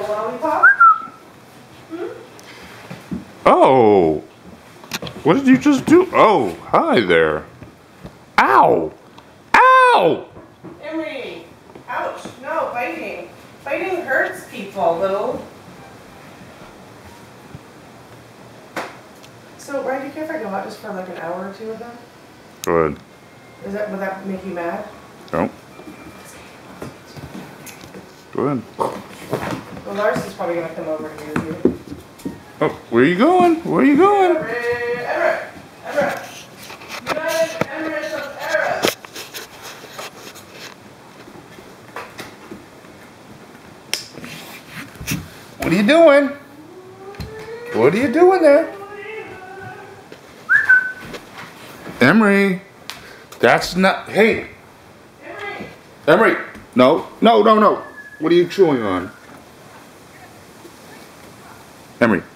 lollipop? Hmm? Oh, what did you just do? Oh, hi there. Ow! Ow! Emery! Ouch! No, biting. Biting hurts people, little. So, Ryan, do you care if I go out just for like an hour or two with them? Go ahead. Would that make you mad? No. Go ahead. Well, Lars is probably going to come over to you with you. Oh, where are you going? Where are you going? Everett! United Emirates of Arab! What are you doing? What are you doing there? Emery, that's not, hey. Emery, no. What are you chewing on? Emery.